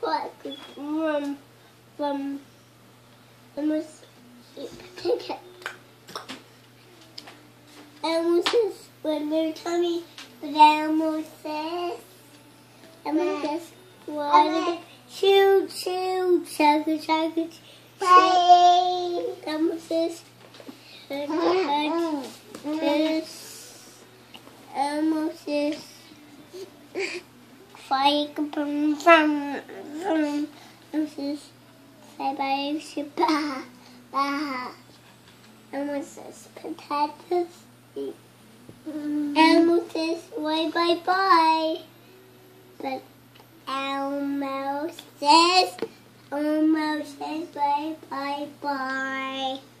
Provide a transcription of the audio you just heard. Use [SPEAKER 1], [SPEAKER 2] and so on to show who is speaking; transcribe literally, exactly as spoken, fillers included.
[SPEAKER 1] got from from almost potato. Elmo says when they're tummy, but Elmo says Elmo says what? Choo choo, chugga chugga, bye. Elmo says hug hug kiss. Elmo says fire bum bum bum. Elmo says bye bye, bye bye. Elmo says potatoes. Elmo says bye bye bye. But Elmo says, Elmo says bye bye bye.